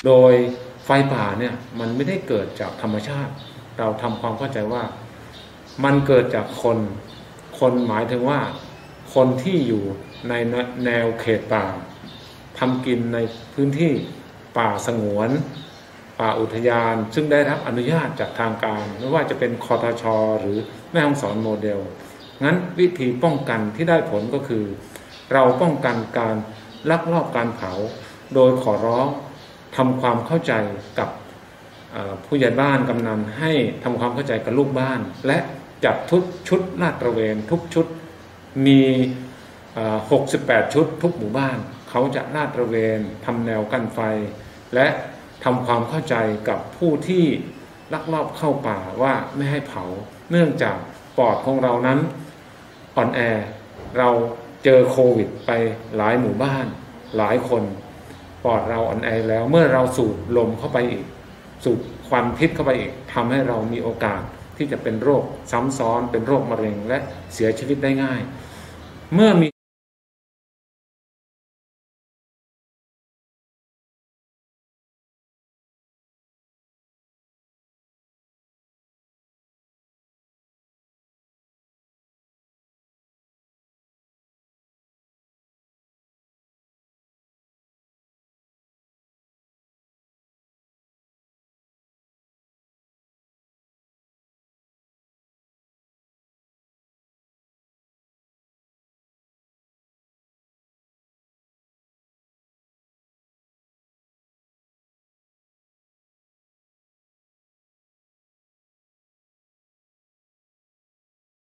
โดยไฟป่าเนี่ยมันไม่ได้เกิดจากธรรมชาติเราทำความเข้าใจว่ามันเกิดจากคนหมายถึงว่าคนที่อยู่ในแนวเขตป่าทำกินในพื้นที่ป่าสงวนป่าอุทยานซึ่งได้รับอนุญาตจากทางการไม่ว่าจะเป็นคทช.หรือแม่ฮ่องสอนโมเดลงั้นวิธีป้องกันที่ได้ผลก็คือเราป้องกันการลักลอบการเผาโดยขอร้องทำความเข้าใจกับผู้ใหญ่บ้านกำนันให้ทำความเข้าใจกับลูกบ้านและจัดทุกชุดลาดตระเวนทุกชุดมี68ชุดทุกหมู่บ้านเขาจะลาดตระเวนทำแนวกั้นไฟและทำความเข้าใจกับผู้ที่ลักลอบเข้าป่าว่าไม่ให้เผาเนื่องจากปอดของเรานั้นอ่อนแอเราเจอโควิดไปหลายหมู่บ้านหลายคนปอดเราอ่อนแอแล้วเมื่อเราสูดลมเข้าไปอีกสูดควันพิษเข้าไปอีกทำให้เรามีโอกาสที่จะเป็นโรคซ้ำซ้อนเป็นโรคมะเร็งและเสียชีวิตได้ง่ายเมื่อมี